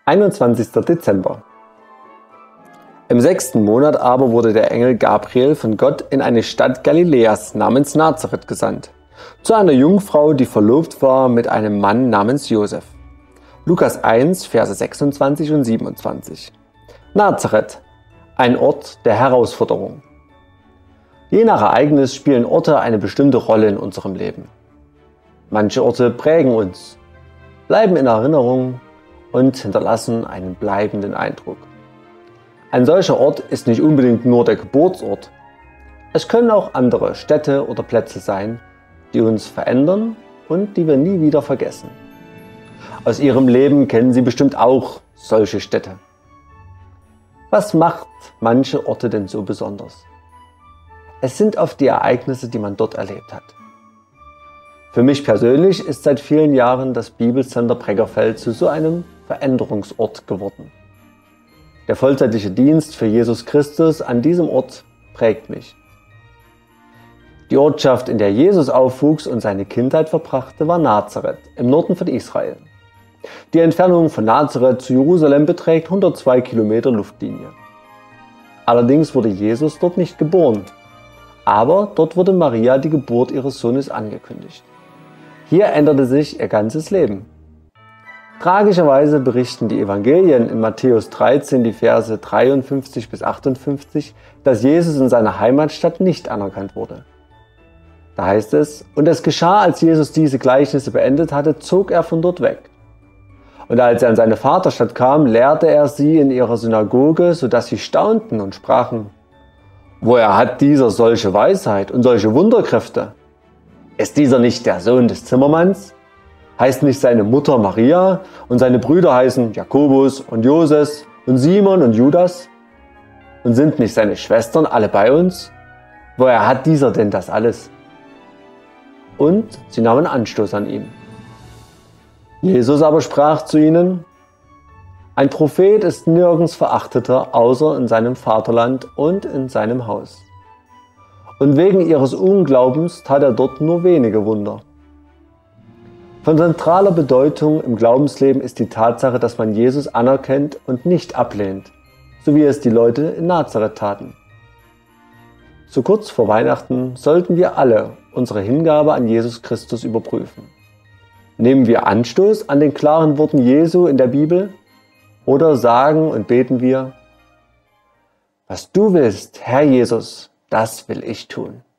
21. Dezember. Im 6. Monat aber wurde der Engel Gabriel von Gott in eine Stadt Galiläas namens Nazareth gesandt, zu einer Jungfrau, die verlobt war mit einem Mann namens Josef. Lukas 1, Verse 26 und 27. Nazareth, ein Ort der Herausforderung. Je nach Ereignis spielen Orte eine bestimmte Rolle in unserem Leben. Manche Orte prägen uns, bleiben in Erinnerung und hinterlassen einen bleibenden Eindruck. Ein solcher Ort ist nicht unbedingt nur der Geburtsort. Es können auch andere Städte oder Plätze sein, die uns verändern und die wir nie wieder vergessen. Aus Ihrem Leben kennen Sie bestimmt auch solche Städte. Was macht manche Orte denn so besonders? Es sind oft die Ereignisse, die man dort erlebt hat. Für mich persönlich ist seit vielen Jahren das Bibelcenter Breckerfeld zu so einem Veränderungsort geworden. Der vollzeitliche Dienst für Jesus Christus an diesem Ort prägt mich. Die Ortschaft, in der Jesus aufwuchs und seine Kindheit verbrachte, war Nazareth im Norden von Israel. Die Entfernung von Nazareth zu Jerusalem beträgt 102 Kilometer Luftlinie. Allerdings wurde Jesus dort nicht geboren, aber dort wurde Maria die Geburt ihres Sohnes angekündigt. Hier änderte sich ihr ganzes Leben. Tragischerweise berichten die Evangelien in Matthäus 13, die Verse 53 bis 58, dass Jesus in seiner Heimatstadt nicht anerkannt wurde. Da heißt es: Und es geschah, als Jesus diese Gleichnisse beendet hatte, zog er von dort weg. Und als er in seine Vaterstadt kam, lehrte er sie in ihrer Synagoge, sodass sie staunten und sprachen: Woher hat dieser solche Weisheit und solche Wunderkräfte? Ist dieser nicht der Sohn des Zimmermanns? Heißt nicht seine Mutter Maria und seine Brüder heißen Jakobus und Joses und Simon und Judas? Und sind nicht seine Schwestern alle bei uns? Woher hat dieser denn das alles? Und sie nahmen Anstoß an ihm. Jesus aber sprach zu ihnen: Ein Prophet ist nirgends verachteter, außer in seinem Vaterland und in seinem Haus. Und wegen ihres Unglaubens tat er dort nur wenige Wunder. Von zentraler Bedeutung im Glaubensleben ist die Tatsache, dass man Jesus anerkennt und nicht ablehnt, so wie es die Leute in Nazareth taten. So kurz vor Weihnachten sollten wir alle unsere Hingabe an Jesus Christus überprüfen. Nehmen wir Anstoß an den klaren Worten Jesu in der Bibel oder sagen und beten wir: Was du willst, Herr Jesus, das will ich tun.